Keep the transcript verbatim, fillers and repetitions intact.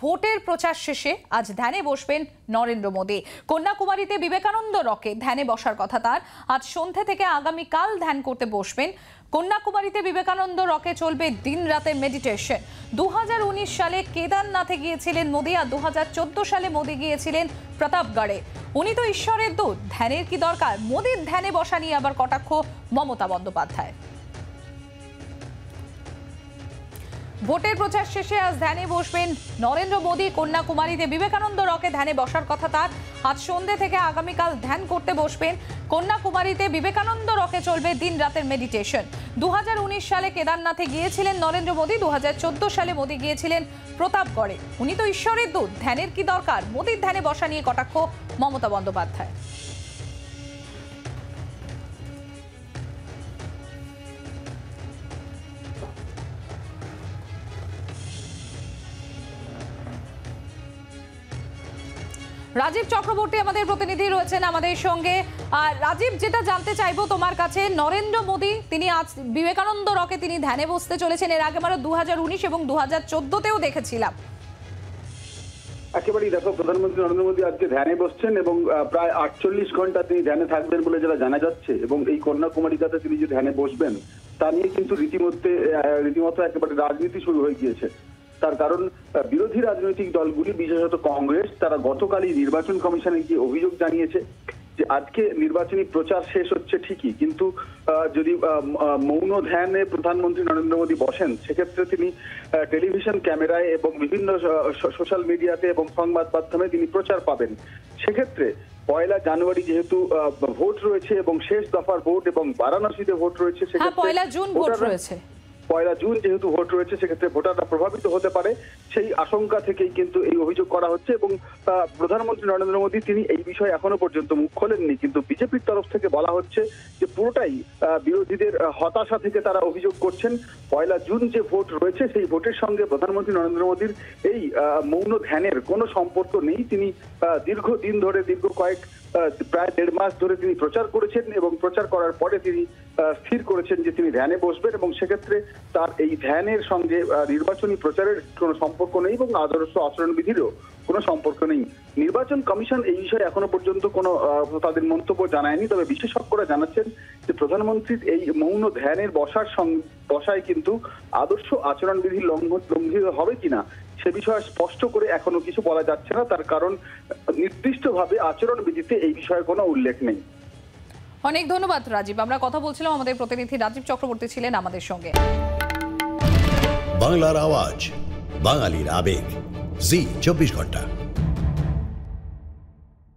ভোটের প্রচার শেষে আজ ধ্যানে বসবেন নরেন্দ্র মোদী। কন্যাকুমারীতে বিবেকানন্দ রকে ধ্যানে বসার কথা তার। আজ সন্ধ্যে থেকে আগামীকাল ধ্যান করতে বসবেন। কন্যাকুমারীতে বিবেকানন্দ রকে চলবে দিন রাতে মেডিটেশন। দু হাজার উনিশ সালে কেদারনাথে গিয়েছিলেন মোদী, আর দু হাজার চোদ্দ সালে মোদী গিয়েছিলেন প্রতাপগড়ে। উনি তো ঈশ্বরের দূত, ধ্যানের কি দরকার? মোদীর ধ্যানে বসা নিয়ে আবার কটাক্ষ মমতা বন্দ্যোপাধ্যায়। ভোটের প্রচার শেষে আজ ধ্যানে বসবেন নরেন্দ্র মোদী। কন্যাকুমারীতে বিবেকানন্দ রকে ধ্যানে বসার কথা তার। আজ সন্ধ্যে থেকে আগামীকাল ধ্যান করতে বসবেন। কন্যাকুমারীতে বিবেকানন্দ রকে চলবে দিন রাতের মেডিটেশন। দু হাজার উনিশ সালে কেদারনাথে গিয়েছিলেন নরেন্দ্র মোদী, দু হাজার চোদ্দ সালে মোদী গিয়েছিলেন প্রতাপগড়ে। উনি তো ঈশ্বরের দূত, ধ্যানের কি দরকার? মোদীর ধ্যানে বসা নিয়ে কটাক্ষ মমতা বন্দ্যোপাধ্যায়। রাজীব চক্রবর্তী আমাদের প্রতিনিধি রয়েছেন আমাদের সঙ্গে। আর রাজীব, যেটা জানতে চাইবো তোমার কাছে, নরেন্দ্র মোদী তিনি আজ বিবেকানন্দ রকে তিনি ধ্যানে বসতে চলেছেন। এর আগে আমরা দু হাজার উনিশ এবং দু হাজার চোদ্দতেও দেখেছিলাম। একেবারেই দেখো, প্রধানমন্ত্রী নরেন্দ্র মোদী আজকে ধ্যানে বসছেন এবং প্রায় আটচল্লিশ ঘন্টা তিনি ধ্যানে থাকবেন বলে যেটা জানা যাচ্ছে। এবং এই কন্যাকুমারীতে তিনি যে ধ্যানে বসবেন তা নিয়ে কিন্তু রীতিমধ্যে রীতিমতো একেবারে রাজনীতি শুরু হয়ে গিয়েছে। তার কারণ বিরোধী রাজনৈতিক দলগুলি, বিশেষত কংগ্রেস, তারা গতকালই নির্বাচন কমিশনে গিয়ে অভিযোগ জানিয়েছে যে আজকে নির্বাচনী প্রচার শেষ হচ্ছে ঠিকই, কিন্তু যদি মৌন ধ্যানে প্রধানমন্ত্রী নরেন্দ্র মোদী বসেন, সেক্ষেত্রে তিনি টেলিভিশন ক্যামেরায় এবং বিভিন্ন সোশ্যাল মিডিয়াতে এবং সংবাদ মাধ্যমে তিনি প্রচার পাবেন। সেক্ষেত্রে পয়লা জানুয়ারি যেহেতু ভোট রয়েছে এবং শেষ দফার ভোট এবং বারাণসীতে ভোট রয়েছে, সেক্ষেত্রে পয়লা জুন ভোট রয়েছে পয়লা জুন যেহেতু ভোট রয়েছে সেক্ষেত্রে ভোটাররা প্রভাবিত হতে পারে, সেই আশঙ্কা থেকেই কিন্তু এই অভিযোগ করা হচ্ছে। এবং প্রধানমন্ত্রী নরেন্দ্র মোদী তিনি এই বিষয়ে এখনো পর্যন্ত মুখ খোলেননি, কিন্তু বিজেপির তরফ থেকে বলা হচ্ছে যে পুরোটাই বিরোধীদের হতাশা থেকে তারা অভিযোগ করছেন। পয়লা জুন যে ভোট রয়েছে সেই ভোটের সঙ্গে প্রধানমন্ত্রী নরেন্দ্র মোদীর এই মৌন ধ্যানের কোনো সম্পর্ক নেই। তিনি দীর্ঘদিন ধরে, দীর্ঘ কয়েক প্রায় দেড় মাস ধরে তিনি প্রচার করেছেন এবং প্রচার করার পরে তিনি স্থির করেছেন যে তিনি ধ্যানে বসবেন এবং সেক্ষেত্রে তার এই ধ্যানের সঙ্গে নির্বাচনী প্রচারের কোনো সম্পর্ক নেই এবং আদর্শ আচরণবিধিরও কোনো সম্পর্ক নেই। নির্বাচন কমিশন এই বিষয়ে এখনো পর্যন্ত কোনো তাদের মন্তব্য জানায়নি, তবে বিশেষজ্ঞরা জানাচ্ছেন যে প্রধানমন্ত্রীর এই মৌন ধ্যানের বসার বসায় কিন্তু আদর্শ আচরণবিধির লঙ্ঘিত হবে কিনা সে বিষয়ে স্পষ্ট করে এখনো কিছু বলা যাচ্ছে না। তার কারণ নির্দিষ্টভাবে আচরণবিধিতে এই বিষয়ে কোনো উল্লেখ নেই। অনেক ধন্যবাদ রাজীব। আমরা কথা বলছিলাম, আমাদের প্রতিনিধি রাজীব চক্রবর্তী ছিলেন আমাদের সঙ্গে। বাংলার আওয়াজ, বাঙালির আবেগ, জি চব্বিশ ঘন্টা।